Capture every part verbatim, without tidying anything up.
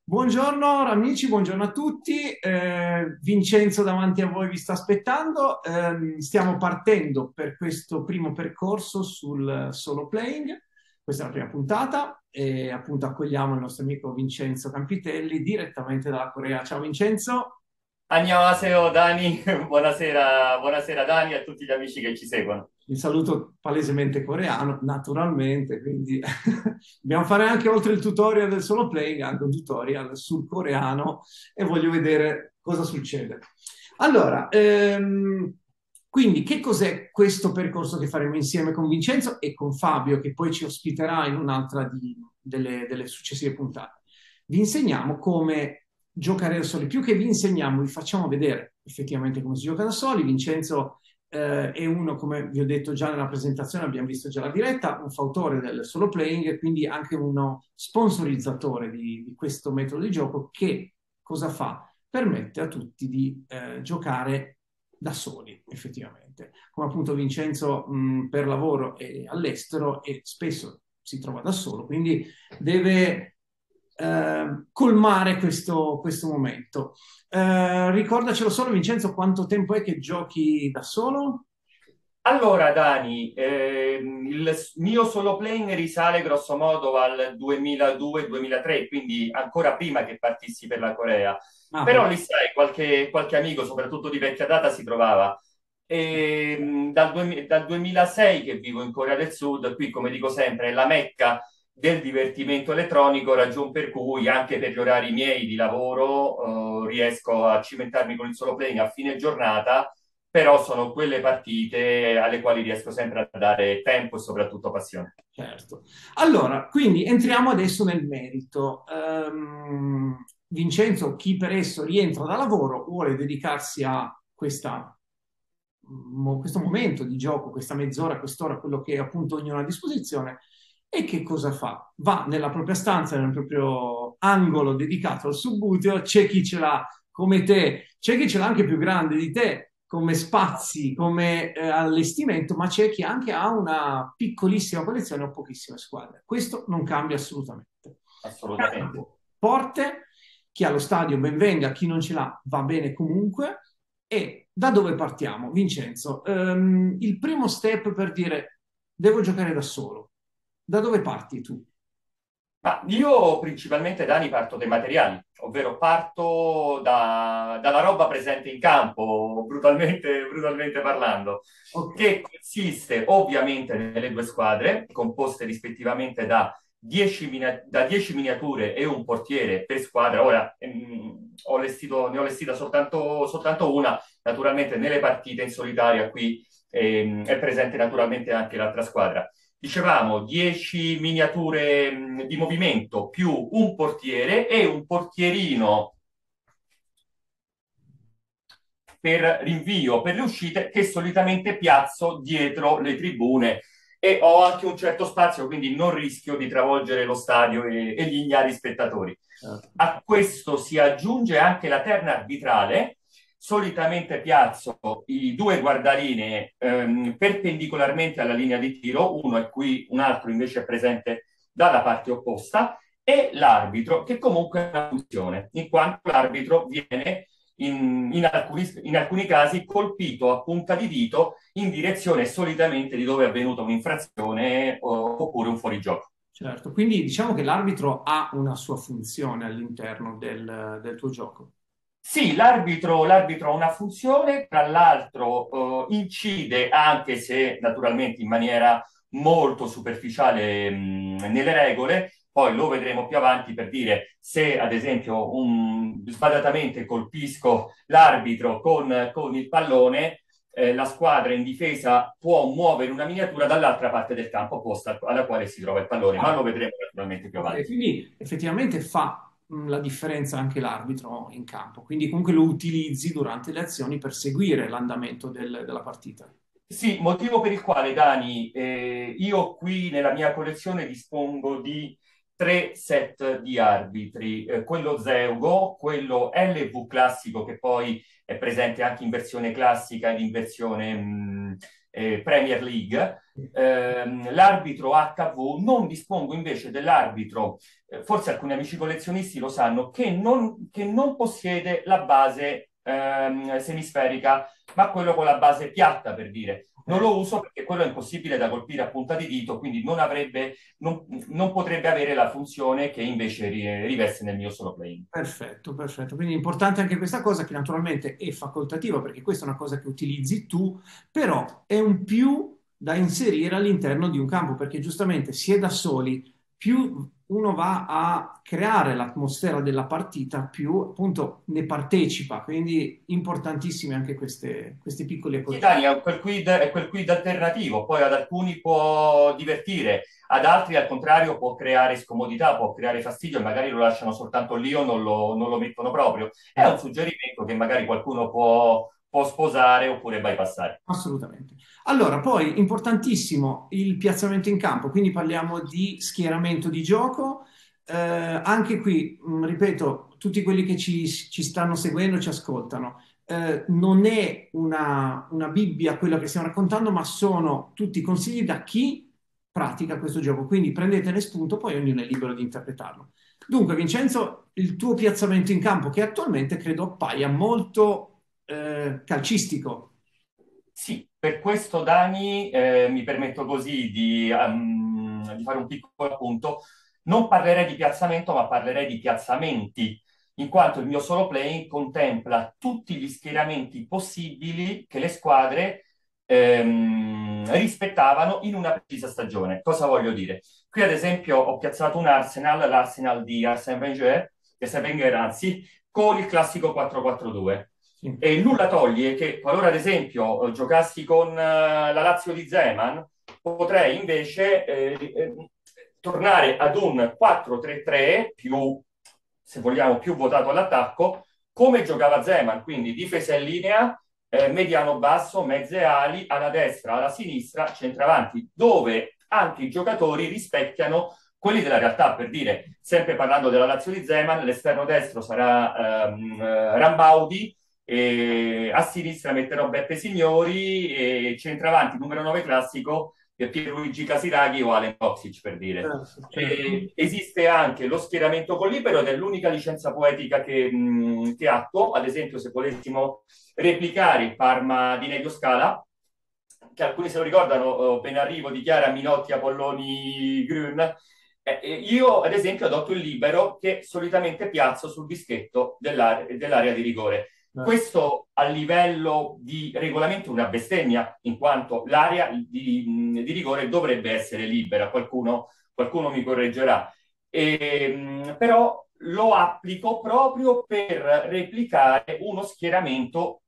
Buongiorno amici, buongiorno a tutti. Eh, Vincenzo davanti a voi vi sta aspettando. Ehm, stiamo partendo per questo primo percorso sul solo playing. Questa è la prima puntata e appunto accogliamo il nostro amico Vincenzo Campitelli direttamente dalla Corea. Ciao Vincenzo. Annyeonghaseyo Dani, buonasera, buonasera Dani e a tutti gli amici che ci seguono. Il saluto palesemente coreano, naturalmente, quindi dobbiamo fare anche oltre il tutorial del solo playing, anche un tutorial sul coreano e voglio vedere cosa succede. Allora, ehm, quindi che cos'è questo percorso che faremo insieme con Vincenzo e con Fabio, che poi ci ospiterà in un'altra di- delle, delle successive puntate? Vi insegniamo come giocare da soli, più che vi insegniamo, vi facciamo vedere effettivamente come si gioca da soli. Vincenzo eh, è uno, come vi ho detto già nella presentazione, abbiamo visto già la diretta, un fautore del solo playing e quindi anche uno sponsorizzatore di, di questo metodo di gioco che cosa fa? Permette a tutti di eh, giocare da soli, effettivamente. Come appunto Vincenzo mh, per lavoro è all'estero e spesso si trova da solo, quindi deve eh, colmare questo, questo momento. Eh, ricordacelo solo, Vincenzo, quanto tempo è che giochi da solo? Allora Dani, ehm, il s- mio solo playing risale grosso modo al duemiladue-duemilatré, quindi ancora prima che partissi per la Corea. Ah, Però per- lì sai, qualche, qualche amico, soprattutto di vecchia data, si trovava. E, mh, dal, duemila dal duemilasei che vivo in Corea del Sud, qui come dico sempre è la mecca del divertimento elettronico, ragion per cui anche per gli orari miei di lavoro eh, riesco a cimentarmi con il solo playing a fine giornata, però sono quelle partite alle quali riesco sempre a dare tempo e soprattutto passione. certo. Allora, quindi entriamo adesso nel merito. Ehm, Vincenzo, chi per esso rientra da lavoro, vuole dedicarsi a questa mo- questo momento di gioco, questa mezz'ora, quest'ora, quello che appunto ognuno ha a disposizione, e che cosa fa? Va nella propria stanza, nel proprio angolo dedicato al subbuteo, c'è chi ce l'ha come te, c'è chi ce l'ha anche più grande di te, come spazi, come eh, allestimento, ma c'è chi anche ha una piccolissima collezione o pochissime squadre. Questo non cambia assolutamente. Assolutamente. Porte, chi ha lo stadio ben venga, chi non ce l'ha va bene comunque. E da dove partiamo, Vincenzo? Ehm, il primo step per dire devo giocare da solo. Da dove parti tu? Ma io principalmente, Dani, parto dai materiali, ovvero parto da- dalla roba presente in campo, brutalmente, brutalmente parlando, Ok, che consiste ovviamente nelle due squadre, composte rispettivamente da dieci, mina- da dieci miniature e un portiere per squadra. Ora, ehm, ho allestito- ne ho allestita soltanto, soltanto una, naturalmente nelle partite in solitaria qui ehm, è presente naturalmente anche l'altra squadra. Dicevamo dieci miniature mh, di movimento più un portiere e un portierino per rinvio per le uscite che solitamente piazzo dietro le tribune e ho anche un certo spazio, quindi non rischio di travolgere lo stadio e, e gli ignari spettatori. certo. A questo si aggiunge anche la terna arbitrale. Solitamente piazzo i due guardalinee ehm, perpendicolarmente alla linea di tiro, uno è qui, un altro invece è presente dalla parte opposta, e l'arbitro, che comunque ha una funzione, in quanto l'arbitro viene in, in, alcuni, in alcuni casi colpito a punta di dito in direzione solitamente di dove è avvenuta un'infrazione o, oppure un fuorigioco. Certo, quindi diciamo che l'arbitro ha una sua funzione all'interno del, del tuo gioco. Sì, l'arbitro, l'arbitro ha una funzione, tra l'altro eh, incide, anche se naturalmente in maniera molto superficiale mh, nelle regole, poi lo vedremo più avanti per dire se ad esempio un, sbadatamente colpisco l'arbitro con, con il pallone, eh, la squadra in difesa può muovere una miniatura dall'altra parte del campo opposta alla quale si trova il pallone, ma Ah, lo vedremo naturalmente più ok, avanti. quindi effettivamente fa mh, la differenza anche l'arbitro in campo, quindi comunque lo utilizzi durante le azioni per seguire l'andamento del- della partita. Sì, motivo per il quale, Dani, eh, io qui nella mia collezione dispongo di tre set di arbitri, eh, quello Zeugo, quello L V classico che poi è presente anche in versione classica ed in versione mh, eh, Premier League. Ehm, l'arbitro H V, non dispongo invece dell'arbitro, eh, forse alcuni amici collezionisti lo sanno, che non, che non possiede la base ehm, semisferica, ma quello con la base piatta, per dire. Non lo uso perché quello è impossibile da colpire a punta di dito, quindi non avrebbe, non, non potrebbe avere la funzione che invece ri- riveste nel mio solo playing. Perfetto, perfetto. Quindi è importante anche questa cosa che naturalmente è facoltativa perché questa è una cosa che utilizzi tu, però è un più da inserire all'interno di un campo perché giustamente si è da soli, più uno va a creare l'atmosfera della partita, più appunto ne partecipa. Quindi importantissime anche queste, questi piccoli Sì, accorgimenti. Dani, è quel quid, è quel quid alternativo, poi ad alcuni può divertire, ad altri al contrario può creare scomodità, può creare fastidio e magari lo lasciano soltanto lì o non lo, non lo mettono proprio. È un suggerimento che magari qualcuno può, può sposare oppure bypassare. Assolutamente. Allora, poi importantissimo il piazzamento in campo, quindi parliamo di schieramento di gioco. Eh, anche qui, mh, ripeto, tutti quelli che ci, ci stanno seguendo, ci ascoltano, eh, non è una, una Bibbia quello che stiamo raccontando, ma sono tutti consigli da chi pratica questo gioco. Quindi prendetene spunto, poi ognuno è libero di interpretarlo. Dunque, Vincenzo, il tuo piazzamento in campo, che attualmente credo appaia molto eh, calcistico. Sì, per questo Dani, eh, mi permetto così di, ehm, di fare un piccolo appunto. Non parlerei di piazzamento, ma parlerei di piazzamenti, in quanto il mio solo playing contempla tutti gli schieramenti possibili che le squadre ehm, rispettavano in una precisa stagione. Cosa voglio dire? Qui, ad esempio, ho piazzato un Arsenal, l'Arsenal di Arsène Wenger, di Arsène Wenger, anzi, con il classico quattro quattro due. Sì. E nulla toglie che qualora, ad esempio, eh, giocassi con eh, la Lazio di Zeman, potrei invece eh, eh, tornare ad un quattro tre tre più, se vogliamo, più votato all'attacco, come giocava Zeman, quindi difesa in linea, eh, mediano basso, mezze ali, alla destra, alla sinistra, centravanti, dove anche i giocatori rispecchiano quelli della realtà, per dire, sempre parlando della Lazio di Zeman, l'esterno destro sarà ehm, eh, Rambaudi, e a sinistra metterò Beppe Signori e centravanti numero nove classico per Pierluigi Casiraghi o Alen Koksic, per dire. Certo, certo. E esiste anche lo schieramento con libero ed è l'unica licenza poetica che, mh, che atto. Ad esempio, se volessimo replicare il Parma di Nevio Scala, che alcuni se lo ricordano, eh, ben arrivo di Chiara, Minotti, Apolloni, Grün. Eh, eh, io, ad esempio, adotto il libero che solitamente piazzo sul dischetto dell'area, dell'area di rigore. Certo. Questo a livello di regolamento è una bestemmia, in quanto l'area di, di rigore dovrebbe essere libera, qualcuno, qualcuno mi correggerà. E, però lo applico proprio per replicare uno schieramento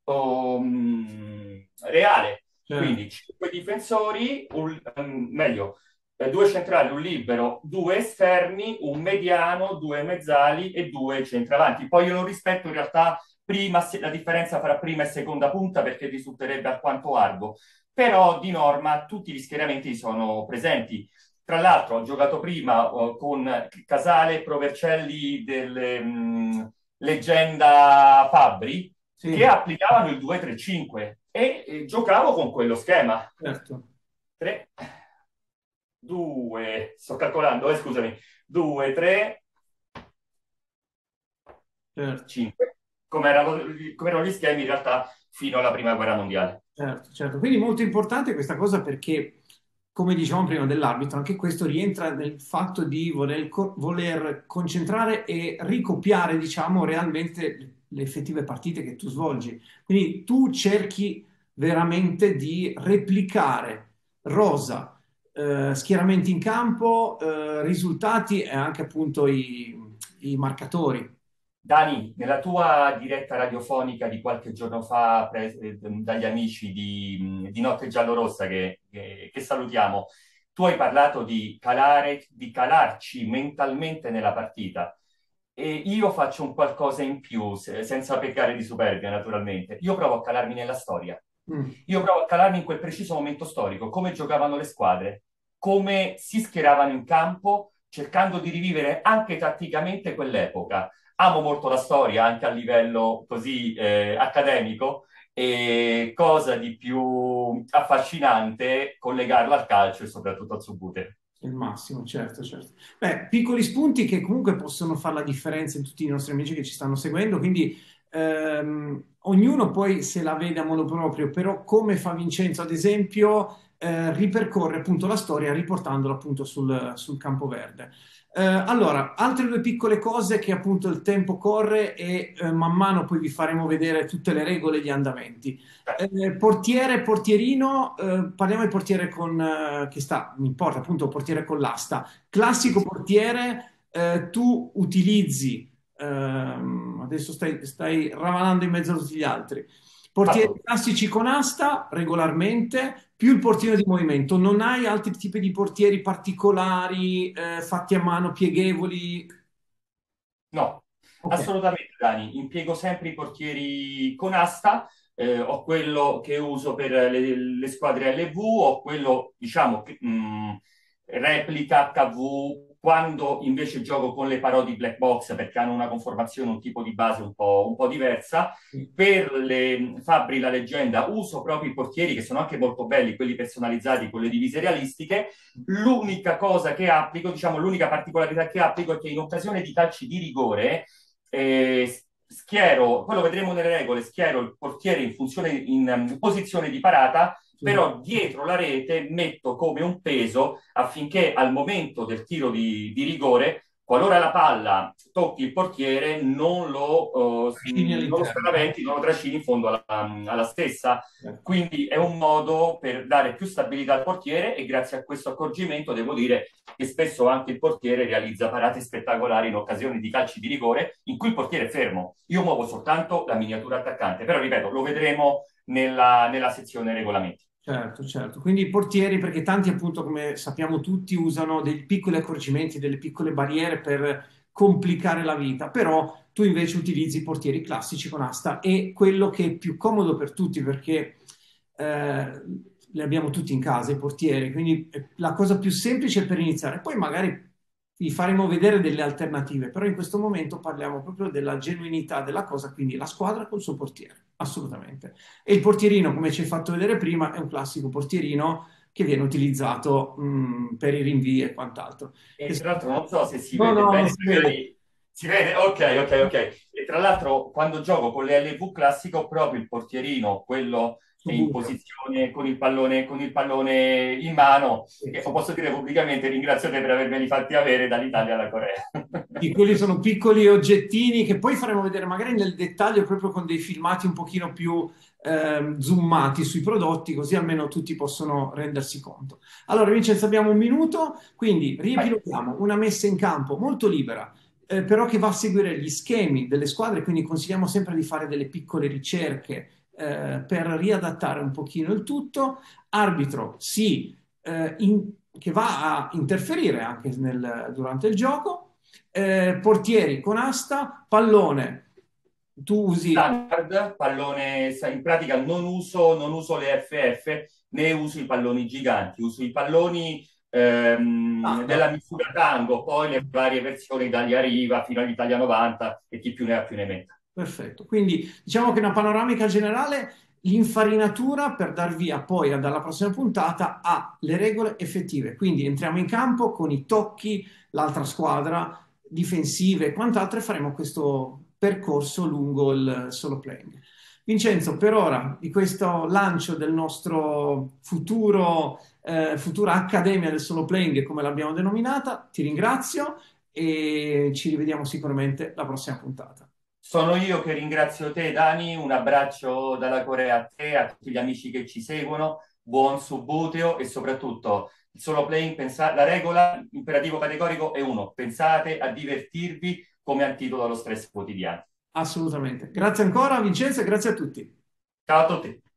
um, reale. Certo. Quindi cinque difensori, un, um, meglio, eh, due centrali, un libero, due esterni, un mediano, due mezzali e due centravanti. Poi io non rispetto in realtà prima, la differenza fra prima e seconda punta perché risulterebbe alquanto arduo, però di norma tutti gli schieramenti sono presenti. Tra l'altro ho giocato prima uh, con Casale e Provercelli del um, leggenda Fabbri che Sì, applicavano il due tre cinque e, e giocavo con quello schema. certo, tre, due, sto calcolando, eh, scusami, due, tre, certo, cinque, come erano, come erano gli schemi in realtà fino alla prima guerra mondiale. certo, certo. Quindi molto importante questa cosa perché, come dicevamo prima dell'arbitro, anche questo rientra nel fatto di voler, co- voler concentrare e ricopiare, diciamo, realmente le effettive partite che tu svolgi. Quindi tu cerchi veramente di replicare rosa, eh, schieramenti in campo, eh, risultati e anche appunto i, i marcatori. Dani, nella tua diretta radiofonica di qualche giorno fa, pre- eh, dagli amici di, di Notte Giallorossa, che, che, che salutiamo, tu hai parlato di calare, di calarci mentalmente nella partita. E io faccio un qualcosa in più, se- senza peccare di superbia, naturalmente. Io provo a calarmi nella storia. Mm, Io provo a calarmi in quel preciso momento storico, come giocavano le squadre, come si schieravano in campo, cercando di rivivere anche tatticamente quell'epoca. Amo molto la storia, anche a livello così eh, accademico, e cosa di più affascinante collegarlo al calcio e soprattutto al subuteo. Il massimo, certo, certo. Beh, piccoli spunti che comunque possono fare la differenza in tutti i nostri amici che ci stanno seguendo, quindi ehm, ognuno poi se la vede a modo proprio, però come fa Vincenzo, ad esempio, eh, ripercorre appunto la storia riportandola appunto sul, sul campo verde. Eh, allora, altre due piccole cose che appunto il tempo corre e eh, man mano poi vi faremo vedere tutte le regole e gli andamenti. Eh, portiere, portierino, eh, parliamo di portiere con, eh, che sta, mi importa appunto, portiere con l'asta. Classico portiere, eh, tu utilizzi, ehm, adesso stai, stai ravanando in mezzo a tutti gli altri, portieri Fatto. classici con asta regolarmente, più il portiere di movimento. Non hai altri tipi di portieri particolari, eh, fatti a mano, pieghevoli? No, Ok. assolutamente Dani, impiego sempre i portieri con asta, eh, ho quello che uso per le, le squadre L V, ho quello, diciamo, che, mh, replica H V, quando invece gioco con le parodi black box perché hanno una conformazione, un tipo di base un po', un po' diversa. Per le Fabbri la leggenda uso proprio i portieri che sono anche molto belli, quelli personalizzati con le divise realistiche. L'unica cosa che applico, diciamo, l'unica particolarità che applico è che in occasione di calci di rigore eh, schiero, poi lo vedremo nelle regole, schiero il portiere in funzione, in um, posizione di parata, Sì. però dietro la rete metto come un peso affinché al momento del tiro di, di rigore, qualora la palla tocchi il portiere, non lo, uh, Scegli non lo all'interno. spaventi, non lo trascini in fondo alla, alla stessa. Eh. Quindi è un modo per dare più stabilità al portiere e grazie a questo accorgimento devo dire che spesso anche il portiere realizza parate spettacolari in occasioni di calci di rigore in cui il portiere è fermo. Io muovo soltanto la miniatura attaccante, però ripeto, lo vedremo nella, nella sezione regolamenti. Certo, certo. Quindi i portieri, perché tanti appunto, come sappiamo tutti, usano dei piccoli accorgimenti, delle piccole barriere per complicare la vita, però tu invece utilizzi i portieri classici con asta e quello che è più comodo per tutti, perché eh, li abbiamo tutti in casa, i portieri, quindi è la cosa più semplice per iniziare. Poi magari vi faremo vedere delle alternative, però in questo momento parliamo proprio della genuinità della cosa, quindi la squadra col suo portiere, assolutamente. E il portierino, come ci hai fatto vedere prima, è un classico portierino che viene utilizzato mh, per i rinvii e quant'altro. E Che- tra l'altro non so se si No, vede no, non bene, si vede. magari si vede, ok, ok, ok. E tra l'altro quando gioco con le L V classiche ho proprio il portierino, quello che è in Subito. posizione con il pallone, con il pallone in mano, Sì, che sì. posso dire pubblicamente ringrazio te per avermeli fatti avere dall'Italia alla Corea. Sì, quelli sono piccoli oggettini che poi faremo vedere magari nel dettaglio proprio con dei filmati un pochino più ehm, zoomati sui prodotti, così almeno tutti possono rendersi conto. Allora, Vincenzo, abbiamo un minuto, quindi Vai. riepilogiamo una messa in campo molto libera, eh, però che va a seguire gli schemi delle squadre, quindi consigliamo sempre di fare delle piccole ricerche eh, per riadattare un pochino il tutto. Arbitro, sì, eh, in- che va a interferire anche nel- durante il gioco, eh, portieri con asta, pallone, tu usi, Standard, pallone, in pratica non uso, non uso le F F, né uso i palloni giganti, uso i palloni ehm, ah, della misura tango, poi le varie versioni dagli Arriva fino all'Italia novanta e chi più ne ha più ne metta. perfetto. Quindi diciamo che una panoramica generale, l'infarinatura per dar via poi dalla prossima puntata a le regole effettive. Quindi entriamo in campo con i tocchi, l'altra squadra, difensive e quant'altro e faremo questo percorso lungo il solo playing. Vincenzo, per ora di questo lancio del nostro futuro, eh, futura accademia del solo playing, come l'abbiamo denominata, ti ringrazio e ci rivediamo sicuramente la prossima puntata. Sono io che ringrazio te, Dani, un abbraccio dalla Corea a te, a tutti gli amici che ci seguono, buon subbuteo e soprattutto il solo playing, pensa- la regola, imperativo categorico è uno, pensate a divertirvi come antidoto allo stress quotidiano. Assolutamente. Grazie ancora, Vincenzo, e grazie a tutti. Ciao a tutti!